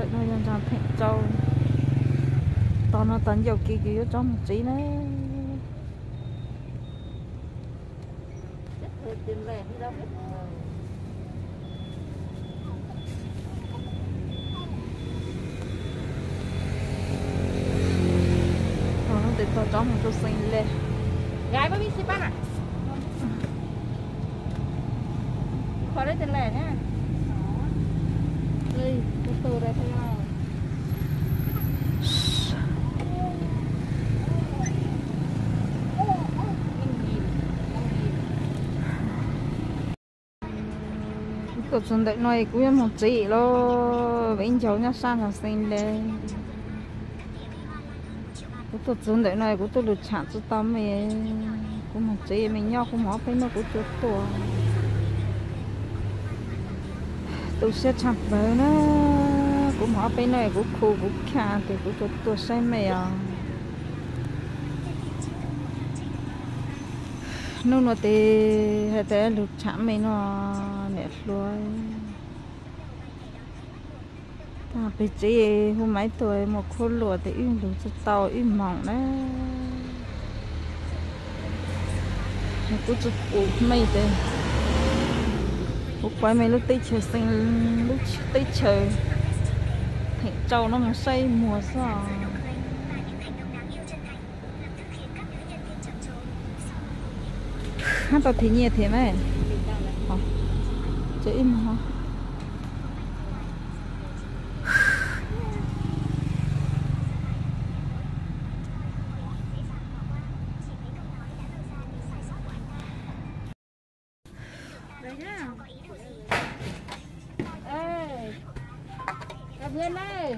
nó dân ra thịnh châu tao nó tận dầu kỳ kỳ cho một tí đấy tiền lẻ đi đâu hết. nó để tao cho một chút xinh lên Gái mới biết xí bác à? Khỏi đấy tiền lẻ nhá. Đây, cái từ đây thôi nào. cuộc sống đợi này cũng một chị lo bên cháu nhá sang là xinh lên cái cuộc sống đợi này của tôi được chạm cho tâm mình cũng một chị mình nhau cũng hóa bên nó cũng chút tuổi tôi sẽ chạm với nó cũng hóa bên này cũng khô cũng khá thì cũng chút tuổi say mèo nó nó thì hay thế được chạm mình nó nét luôn à bây giờ hôm mấy tuổi một khối lúa thì im được cho tàu im mỏng đấy nó cứ chụp mây thế quay mấy lúc tây trời xanh lúc tây trời thì trâu nó mà xây mùa sao hát tao thì nhiệt thế này chứ im hả Đấy nhá. Ê, gặp Huyền đây.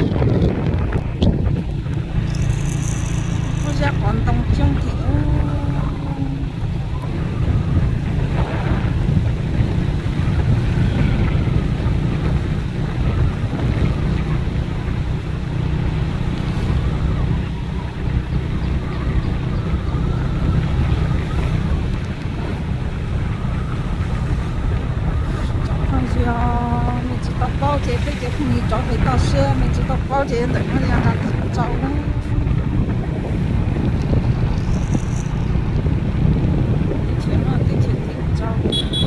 ra còn tông trong thì cháu chị tự nó ra là cháu đó chuyện là tình chuyện tình cháu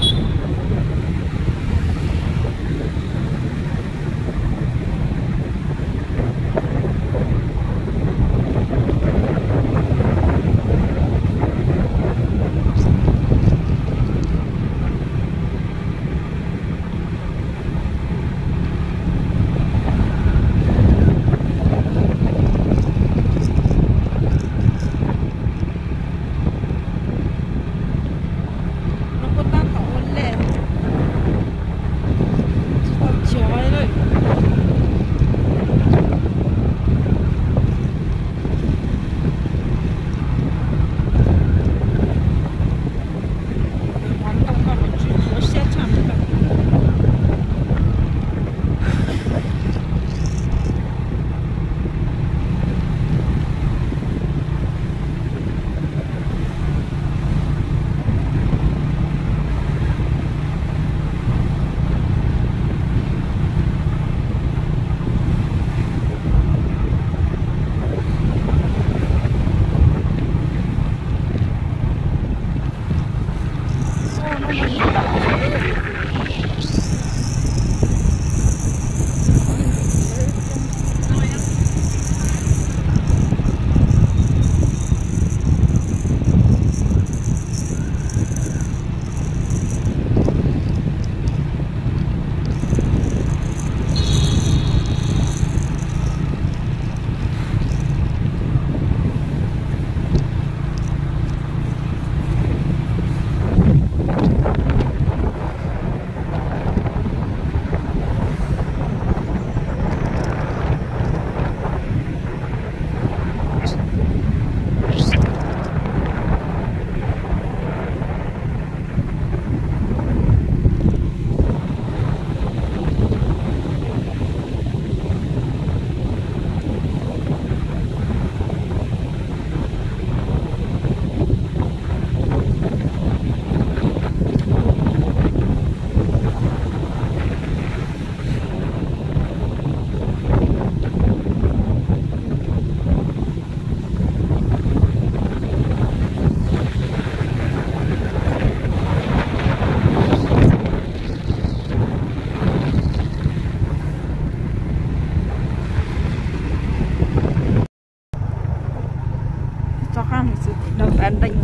cho khăn thì đầu tàn định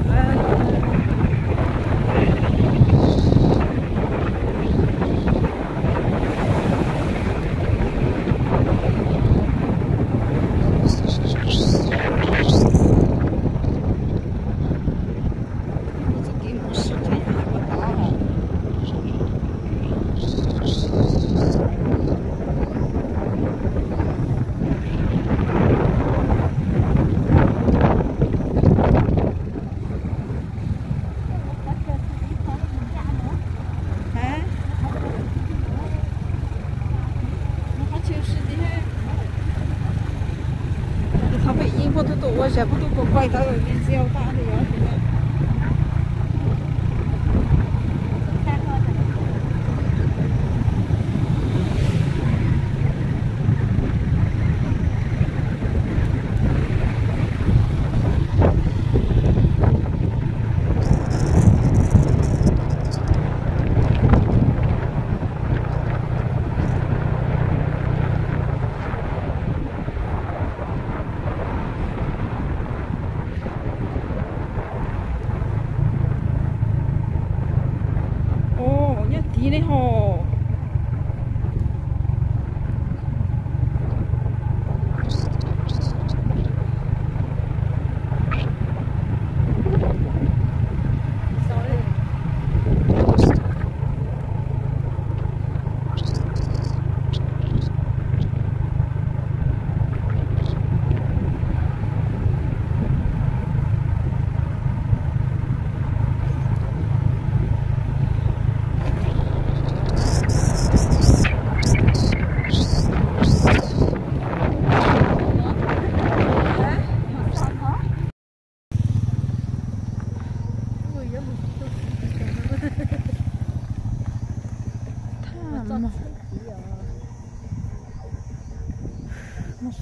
我舍不得不怪他，面是要大的呀。tí này hồ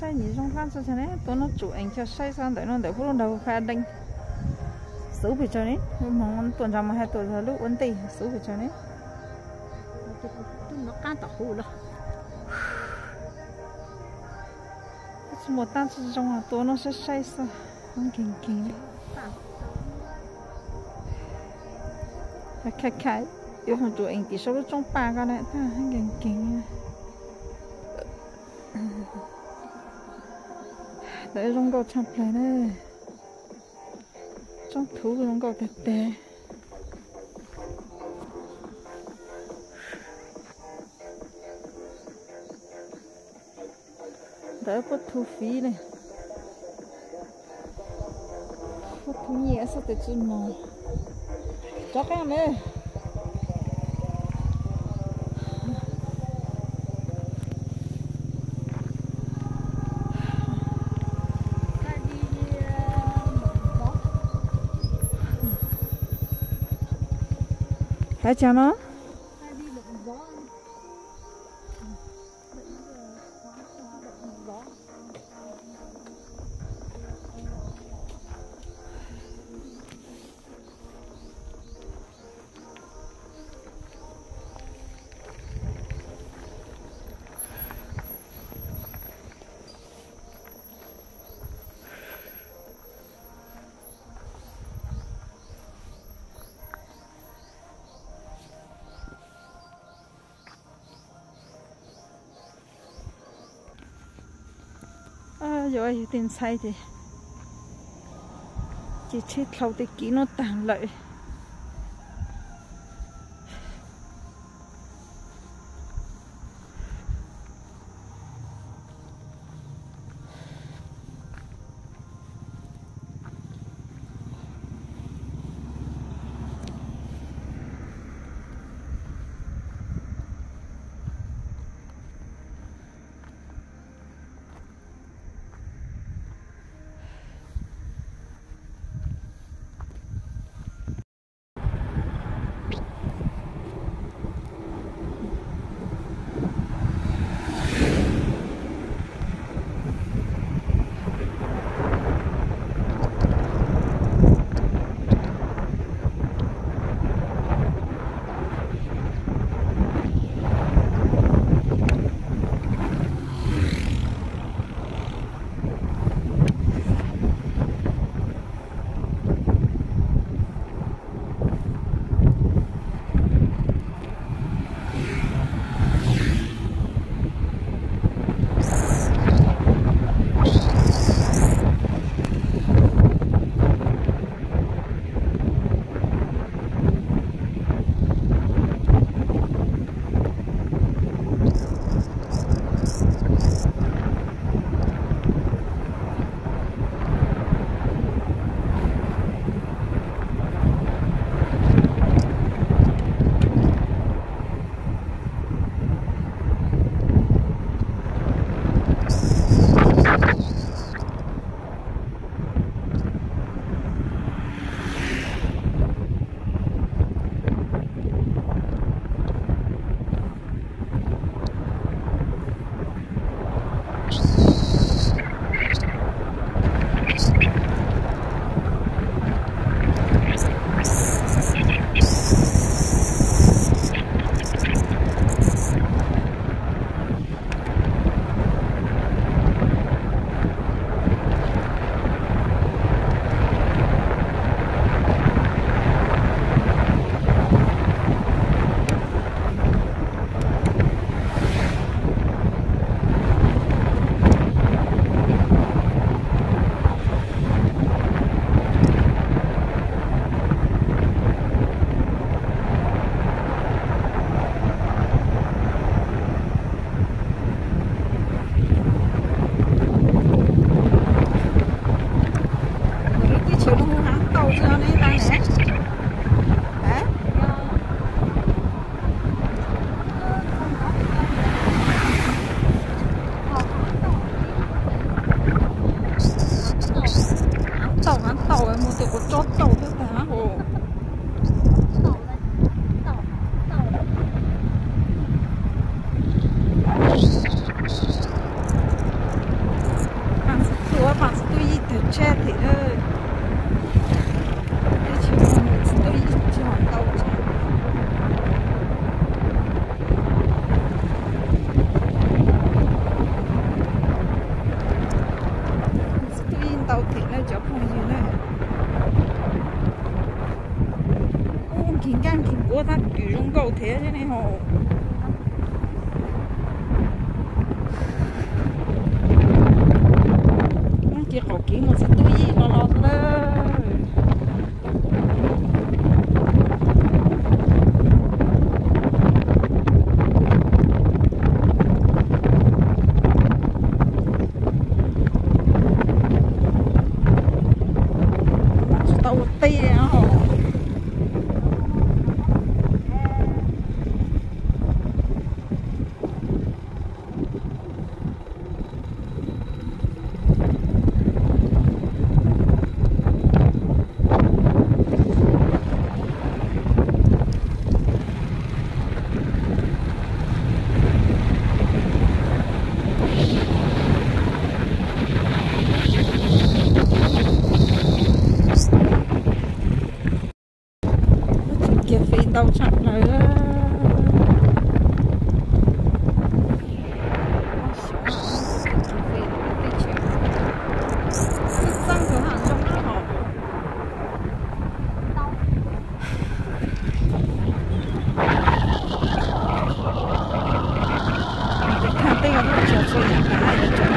sai nhỉ trong phan sao này tôi nó chủ anh cho sai sang tới nó để phút đầu pha đánh số bị cho đấy mong tuần ra mà 2 tuần rồi lúc ổn tì số bị cho đấy nó can tỏ hủ đó một tan trong tôi nó sẽ sai sao không kinh kinh khai khai yêu hàng chủ anh thì số trong 3 cái này ta không kinh kinh để trong cầu chập lại đây trong thú trong cầu tè tè đỡ có thu phí này có thu nhẹ sao để chun mò cho cái này hả cha nó rồi tiền say thì chỉ chết lâu thì kỹ nó tàn lợi cái gì này kín gan kín bố ta cử rung cầu thế thế này hồ kia khẩu kín một cái túi gì nó lọt lên tàu tì á hồ tàu chặn lại răng cửa hàng trong đó họ看这个路线，所以可爱的整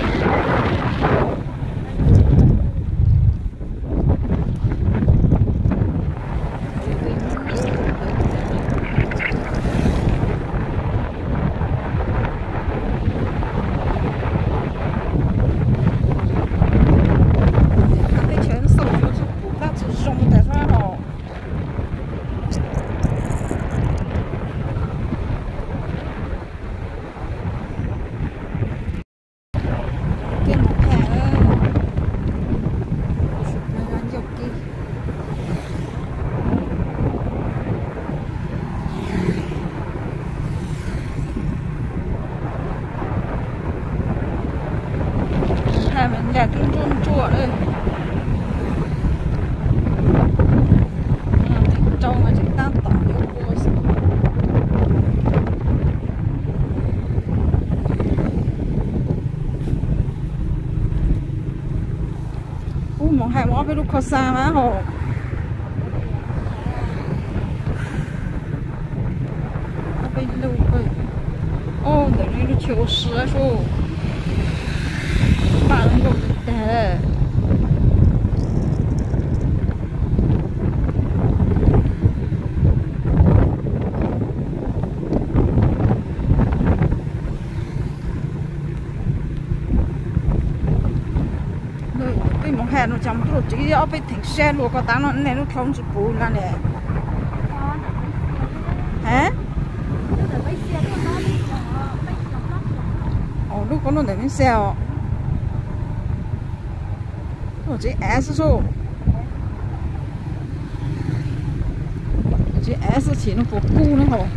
nhà trung trung chùa đây trong mà chúng ta tỏ những cô mong hai món với lúc khó xa má hồ被漏被哦等于是求实说把人给带cái món hàng nó chấm rồi chỉ ở bên thành xe luôn có tao nó này nó không chịu bù ra nè hả lúc có nó để bên xe chỉ S số chỉ S chỉ nó có cu nữa hả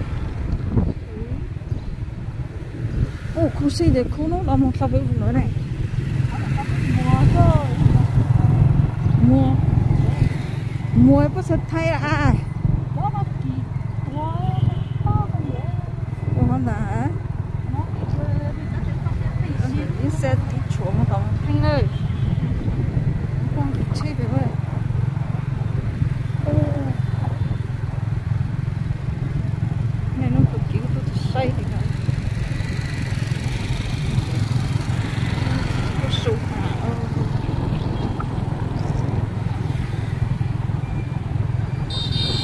ô cu xí để cu nó là một sao với vụ nữa này mua có sẽ thay là ai ô con đã đi xe đi chỗ mà tao thanh ơi chơi về vậy này nó cực kỳ tôi say thì cả có sụp hả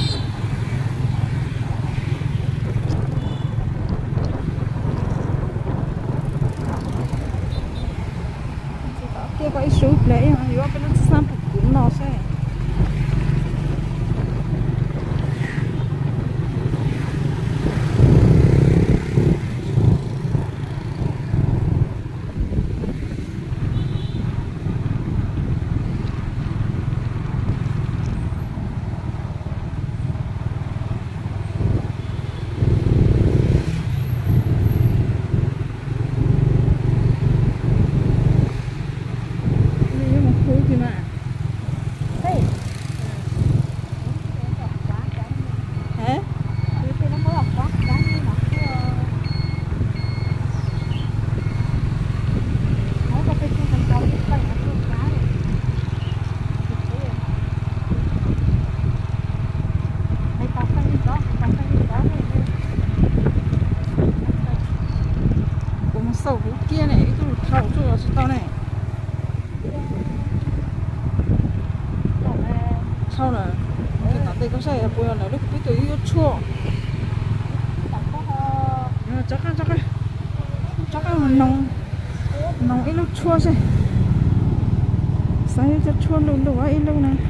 thau nè cái tao đây có sai là bây giờ là lúc biết tôi yêu chua chắc cái nồng ít lúc chua gì sai cho chua luôn đâu ít lúc này